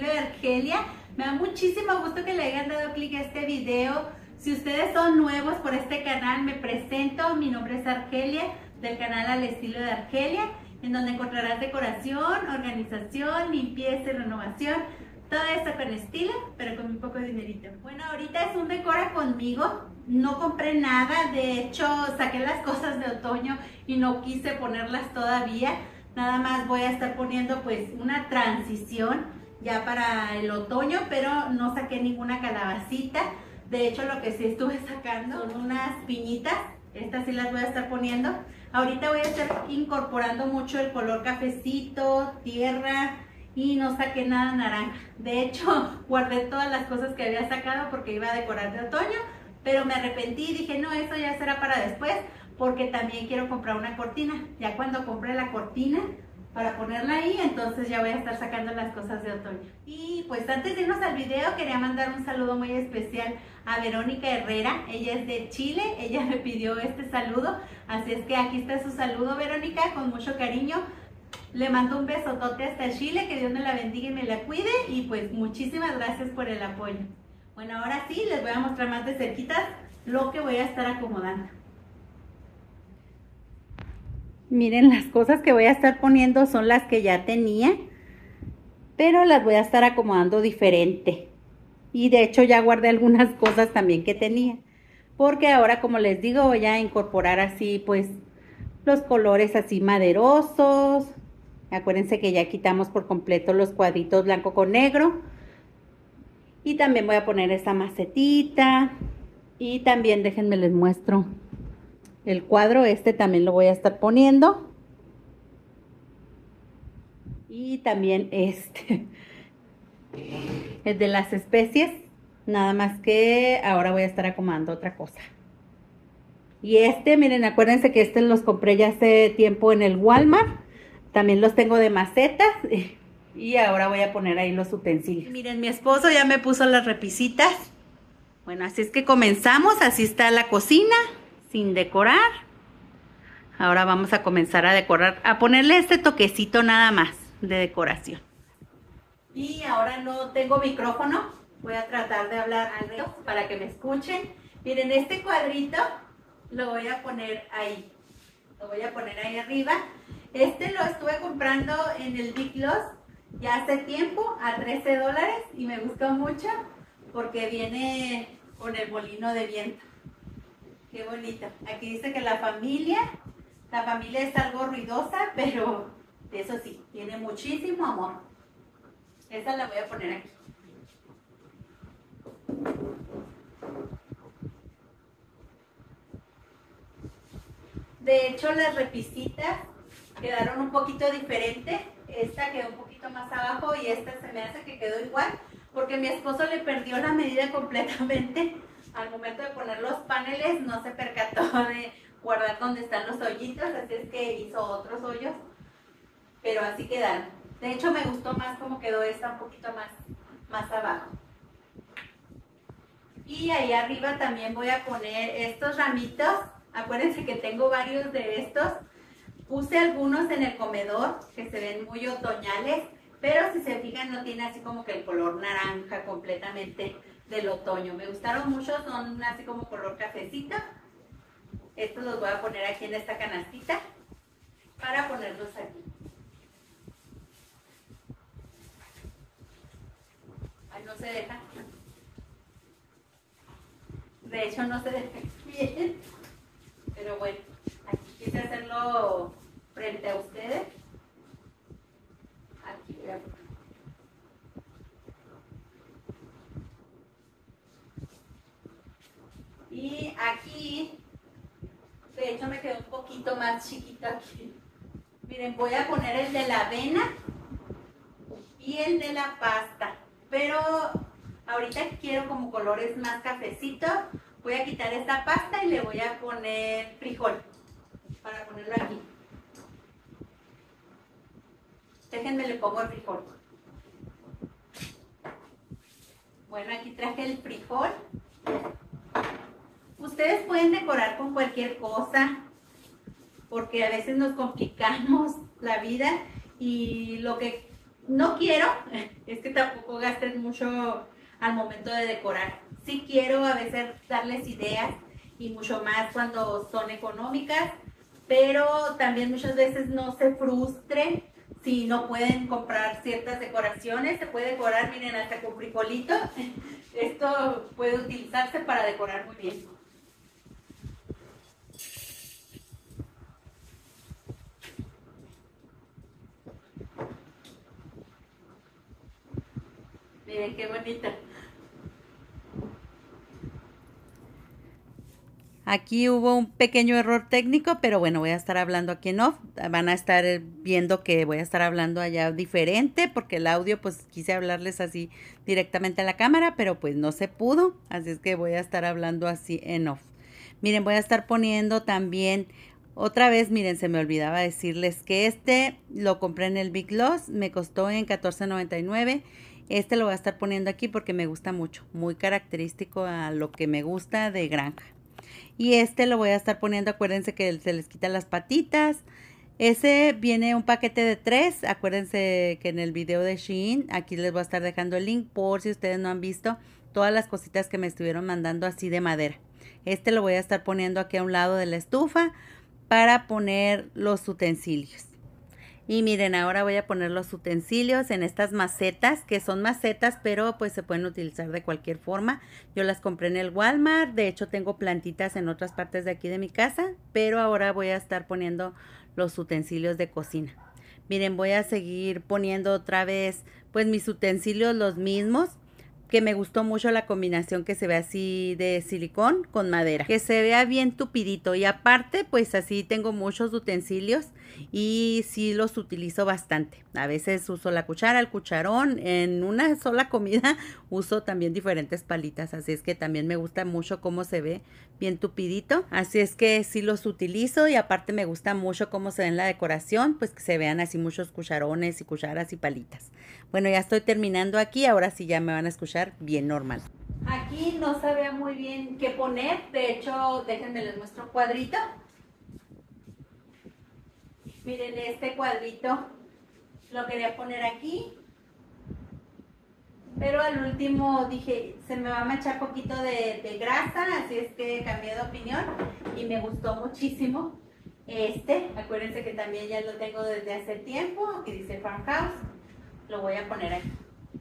estilo de Argelia. Me da muchísimo gusto que le hayan dado clic a este video. Si ustedes son nuevos por este canal, me presento. Mi nombre es Argelia, del canal Al Estilo de Argelia, en donde encontrarás decoración, organización, limpieza y renovación. Todo esto con estilo, pero con un poco de dinerito. Bueno, ahorita es un decora conmigo. No compré nada, de hecho saqué las cosas de otoño y no quise ponerlas todavía. Nada más voy a estar poniendo pues una transición ya para el otoño, pero no saqué ninguna calabacita. De hecho, lo que sí estuve sacando son unas piñitas. Estas sí las voy a estar poniendo. Ahorita voy a estar incorporando mucho el color cafecito, tierra, y no saqué nada naranja. De hecho, guardé todas las cosas que había sacado porque iba a decorar de otoño, pero me arrepentí y dije, no, eso ya será para después, porque también quiero comprar una cortina. Ya cuando compre la cortina para ponerla ahí, entonces ya voy a estar sacando las cosas de otoño. Y pues antes de irnos al video, quería mandar un saludo muy especial a Verónica Herrera. Ella es de Chile, ella me pidió este saludo, así es que aquí está su saludo, Verónica, con mucho cariño. Le mando un besotote hasta Chile, que Dios me la bendiga y me la cuide, y pues muchísimas gracias por el apoyo. Bueno, ahora sí, les voy a mostrar más de cerquita lo que voy a estar acomodando. Miren, las cosas que voy a estar poniendo son las que ya tenía, pero las voy a estar acomodando diferente. Y de hecho ya guardé algunas cosas también que tenía, porque ahora, como les digo, voy a incorporar así pues los colores así maderosos. Acuérdense que ya quitamos por completo los cuadritos blanco con negro. Y también voy a poner esta macetita. Y también déjenme les muestro el cuadro. Este también lo voy a estar poniendo. Y también este. El de las especies. Nada más que ahora voy a estar acomodando otra cosa. Y este, miren, acuérdense que este los compré ya hace tiempo en el Walmart. También los tengo de macetas. Y ahora voy a poner ahí los utensilios. Miren, mi esposo ya me puso las repisitas. Bueno, así es que comenzamos. Así está la cocina, sin decorar. Ahora vamos a comenzar a decorar, a ponerle este toquecito nada más de decoración. Y ahora no tengo micrófono. Voy a tratar de hablar alto para que me escuchen. Miren, este cuadrito lo voy a poner ahí. Lo voy a poner ahí arriba. Este lo estuve comprando en el Big Lots ya hace tiempo a $13 y me gustó mucho porque viene con el molino de viento. Qué bonito. Aquí dice que la familia es algo ruidosa, pero eso sí, tiene muchísimo amor. Esta la voy a poner aquí. De hecho, las repisitas quedaron un poquito diferente. Esta quedó un poquito más abajo y esta se me hace que quedó igual, porque mi esposo le perdió la medida completamente. Al momento de poner los paneles no se percató de guardar donde están los hoyitos, así es que hizo otros hoyos, pero así quedaron. De hecho, me gustó más como quedó esta, un poquito más abajo. Y ahí arriba también voy a poner estos ramitos. Acuérdense que tengo varios de estos. Puse algunos en el comedor que se ven muy otoñales, pero si se fijan no tiene así como que el color naranja completamente del otoño. Me gustaron mucho, son así como color cafecito. Estos los voy a poner aquí en esta canastita para ponerlos aquí. Ay, no se deja. De hecho no se deja bien, pero bueno, aquí quise hacerlo frente a ustedes. Aquí voy a poner. Y aquí, de hecho me quedó un poquito más chiquito aquí. Miren, voy a poner el de la avena y el de la pasta, pero ahorita quiero como colores más cafecitos. Voy a quitar esta pasta y le voy a poner frijol para ponerlo aquí. Déjenme le pongo el frijol. Bueno, aquí traje el frijol. Ustedes pueden decorar con cualquier cosa, porque a veces nos complicamos la vida y lo que no quiero es que tampoco gasten mucho al momento de decorar. Sí quiero a veces darles ideas y mucho más cuando son económicas, pero también muchas veces no se frustren si no pueden comprar ciertas decoraciones. Se puede decorar, miren, hasta con frijolito. Esto puede utilizarse para decorar muy bien. Miren qué bonita. Aquí hubo un pequeño error técnico, pero bueno, voy a estar hablando aquí en off. Van a estar viendo que voy a estar hablando allá diferente, porque el audio pues quise hablarles así directamente a la cámara, pero pues no se pudo. Así es que voy a estar hablando así en off. Miren, voy a estar poniendo también, otra vez, miren, se me olvidaba decirles que este lo compré en el Big Loss. Me costó en $14.99. Este lo voy a estar poniendo aquí porque me gusta mucho. Muy característico a lo que me gusta de granja. Y este lo voy a estar poniendo, acuérdense que se les quitan las patitas. Ese viene un paquete de 3. Acuérdense que en el video de Shein, aquí les voy a estar dejando el link por si ustedes no han visto todas las cositas que me estuvieron mandando así de madera. Este lo voy a estar poniendo aquí a un lado de la estufa para poner los utensilios. Y miren, ahora voy a poner los utensilios en estas macetas, que son macetas, pero pues se pueden utilizar de cualquier forma. Yo las compré en el Walmart, de hecho tengo plantitas en otras partes de aquí de mi casa, pero ahora voy a estar poniendo los utensilios de cocina. Miren, voy a seguir poniendo otra vez pues mis utensilios los mismos, que me gustó mucho la combinación que se ve así de silicón con madera, que se vea bien tupidito. Y aparte pues así tengo muchos utensilios y sí los utilizo bastante. A veces uso la cuchara, el cucharón, en una sola comida uso también diferentes palitas, así es que también me gusta mucho cómo se ve bien tupidito. Así es que sí los utilizo y aparte me gusta mucho cómo se ve en la decoración, pues que se vean así muchos cucharones y cucharas y palitas. Bueno, ya estoy terminando aquí, ahora sí ya me van a escuchar bien normal. Aquí no sabía muy bien qué poner, de hecho déjenme les muestro cuadrito. Miren, este cuadrito lo quería poner aquí, pero al último dije, se me va a manchar poquito de grasa, así es que cambié de opinión y me gustó muchísimo este. Acuérdense que también ya lo tengo desde hace tiempo, que dice Farmhouse. Lo voy a poner aquí.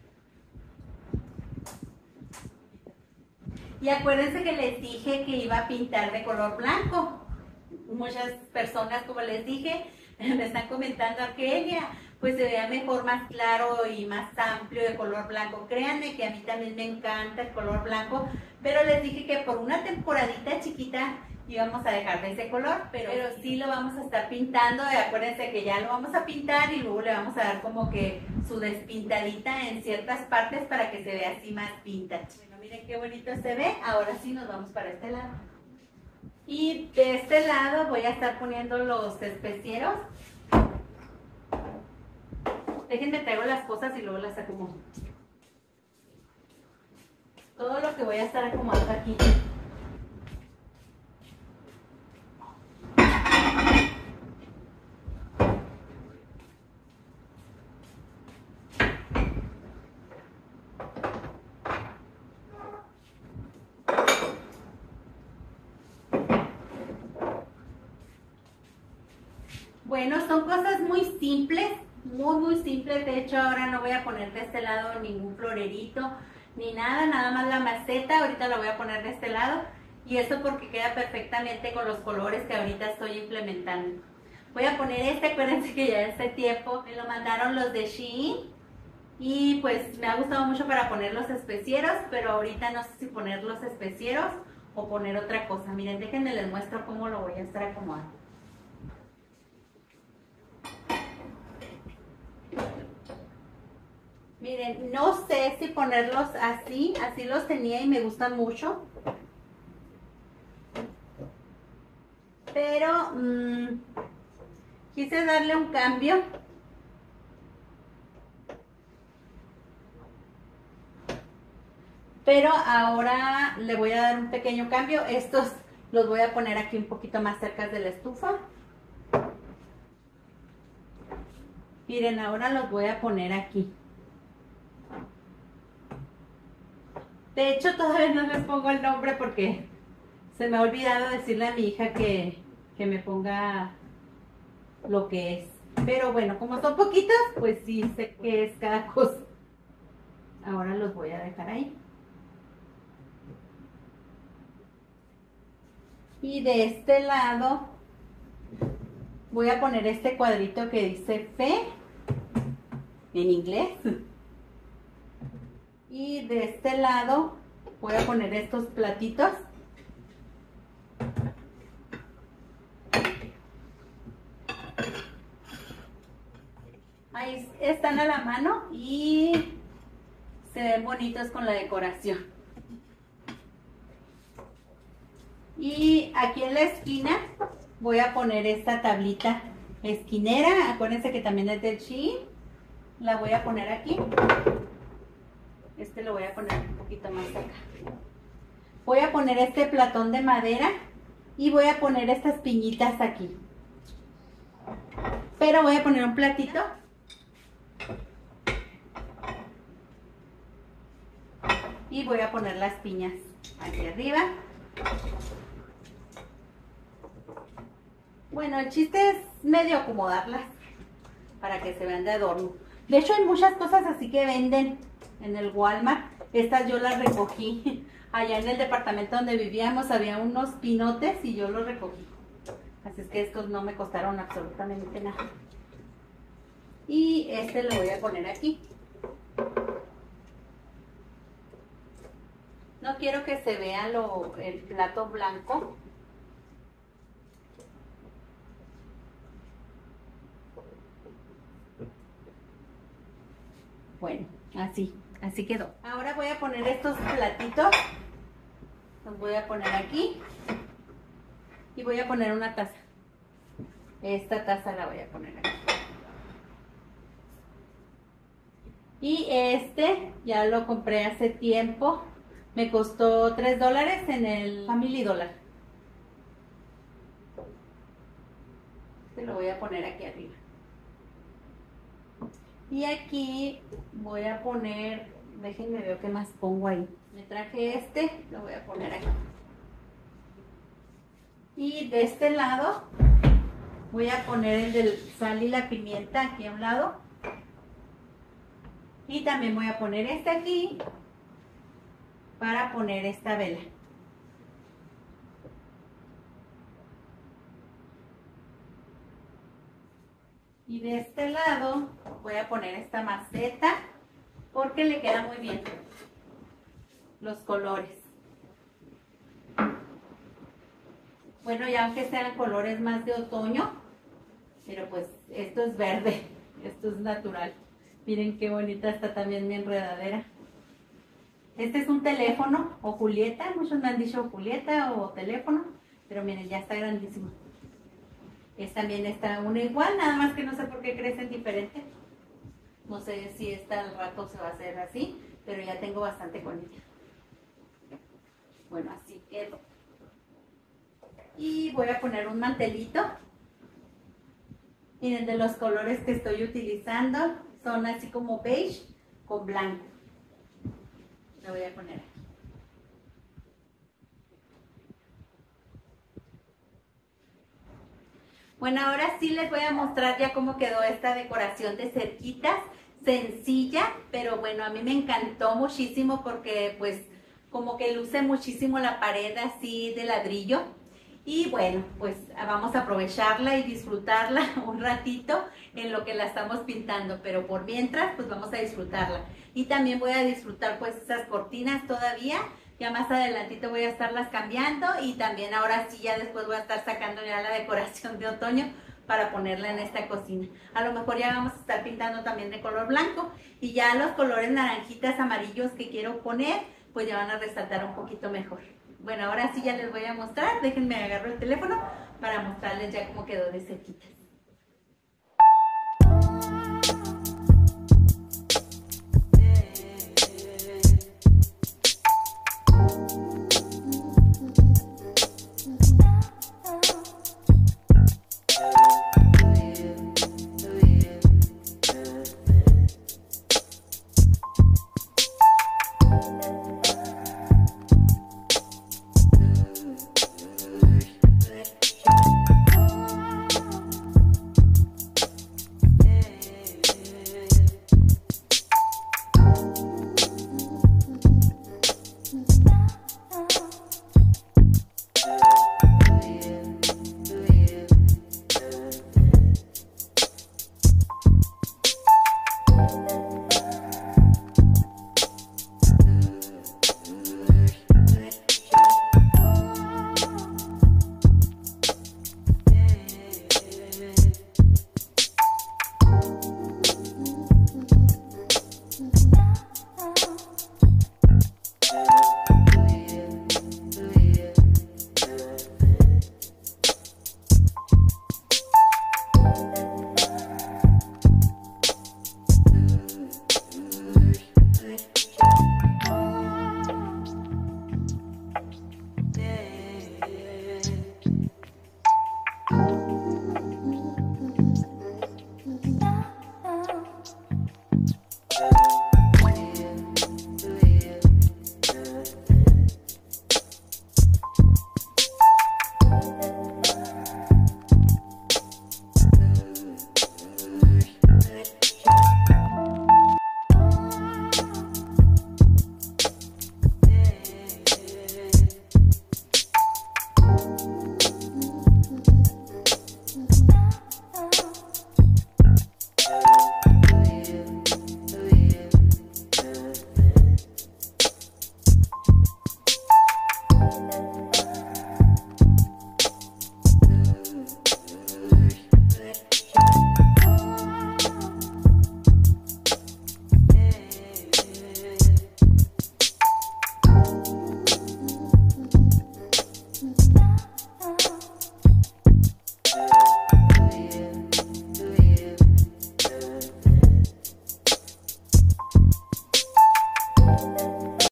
Y acuérdense que les dije que iba a pintar de color blanco. Muchas personas, como les dije, me están comentando, Argelia, pues se vea mejor, más claro y más amplio de color blanco. Créanme que a mí también me encanta el color blanco, pero les dije que por una temporadita chiquita íbamos a dejar de ese color, pero sí lo vamos a estar pintando. Y acuérdense que ya lo vamos a pintar y luego le vamos a dar como que su despintadita en ciertas partes para que se vea así más vintage. Bueno, miren qué bonito se ve. Ahora sí nos vamos para este lado. Y de este lado voy a estar poniendo los especieros. Déjenme, traigo las cosas y luego las acomodo. Todo lo que voy a estar acomodando aquí. Bueno, son cosas muy simples, muy simples. De hecho, ahora no voy a poner de este lado ningún florerito ni nada, nada más la maceta. Ahorita la voy a poner de este lado y esto porque queda perfectamente con los colores que ahorita estoy implementando. Voy a poner este, acuérdense que ya hace tiempo me lo mandaron los de Shein y pues me ha gustado mucho para poner los especieros, pero ahorita no sé si poner los especieros o poner otra cosa. Miren, déjenme les muestro cómo lo voy a estar acomodando. Miren, no sé si ponerlos así, así los tenía y me gustan mucho. Pero quise darle un cambio. Pero ahora le voy a dar un pequeño cambio. Estos los voy a poner aquí un poquito más cerca de la estufa. Miren, ahora los voy a poner aquí. De hecho, todavía no les pongo el nombre porque se me ha olvidado decirle a mi hija que me ponga lo que es. Pero bueno, como son poquitos, pues sí sé qué es cada cosa. Ahora los voy a dejar ahí. Y de este lado voy a poner este cuadrito que dice fe en inglés. Y de este lado voy a poner estos platitos. Ahí están a la mano y se ven bonitos con la decoración. Y aquí en la esquina voy a poner esta tablita esquinera. Acuérdense que también es del Shein. La voy a poner aquí. Este lo voy a poner un poquito más acá. Voy a poner este platón de madera y voy a poner estas piñitas aquí. Pero voy a poner un platito. Y voy a poner las piñas aquí arriba. Bueno, el chiste es medio acomodarlas para que se vean de adorno. De hecho, hay muchas cosas así que venden en el Walmart. Estas yo las recogí. Allá en el departamento donde vivíamos había unos pinotes y yo los recogí. Así es que estos no me costaron absolutamente nada. Y este lo voy a poner aquí. No quiero que se vea el plato blanco. Bueno, así quedó. Ahora voy a poner estos platitos. Los voy a poner aquí. Y voy a poner una taza. Esta taza la voy a poner aquí. Y este ya lo compré hace tiempo. Me costó $3 en el Family Dollar. Este lo voy a poner aquí arriba. Y aquí voy a poner, déjenme ver qué más pongo ahí. Me traje este, lo voy a poner aquí. Y de este lado voy a poner el del sal y la pimienta aquí a un lado. Y también voy a poner este aquí para poner esta vela. Y de este lado voy a poner esta maceta porque le queda muy bien los colores. Bueno, ya aunque sean colores más de otoño, pero pues esto es verde, esto es natural. Miren qué bonita está también mi enredadera. Este es un teléfono o Julieta, muchos me han dicho Julieta o teléfono, pero miren, ya está grandísimo. También está una igual, nada más que no sé por qué crecen diferente. No sé si esta al rato se va a hacer así, pero ya tengo bastante con ella. Bueno, así quedó. Y voy a poner un mantelito. Miren, de los colores que estoy utilizando son así como beige con blanco. Lo voy a poner aquí. Bueno, ahora sí les voy a mostrar ya cómo quedó esta decoración de cerquitas. Sencilla, pero bueno, a mí me encantó muchísimo porque pues como que luce muchísimo la pared así de ladrillo. Y bueno, pues vamos a aprovecharla y disfrutarla un ratito en lo que la estamos pintando, pero por mientras pues vamos a disfrutarla. Y también voy a disfrutar pues esas cortinas todavía. Ya más adelantito voy a estarlas cambiando y también ahora sí ya después voy a estar sacando ya la decoración de otoño para ponerla en esta cocina. A lo mejor ya vamos a estar pintando también de color blanco y ya los colores naranjitas, amarillos que quiero poner pues ya van a resaltar un poquito mejor. Bueno, ahora sí ya les voy a mostrar. Déjenme agarro el teléfono para mostrarles ya cómo quedó de cerquitas.